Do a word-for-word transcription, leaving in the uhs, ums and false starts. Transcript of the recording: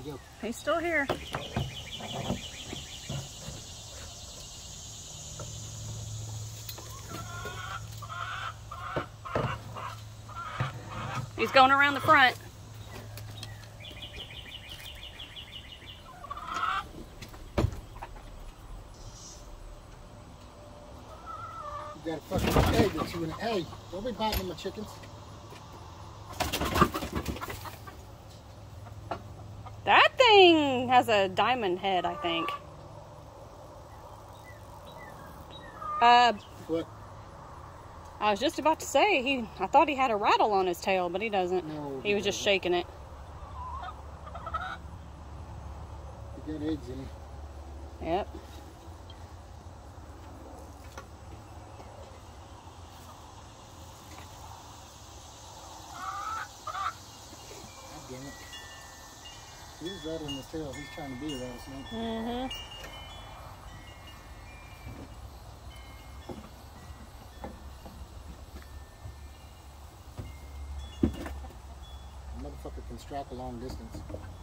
he go? He's still here. He's going around the front. You got a fucking egg or two in it. Hey, don't be biting on my chickens. That thing has a diamond head, I think. Uh, What? I was just about to say, he. I thought he had a rattle on his tail, but he doesn't. No, he was just shaking it. You got eggs in it. Yep. God damn it. He's rattling his tail. He's trying to be a rattlesnake. Mm-hmm. Motherfucker can strike a long distance.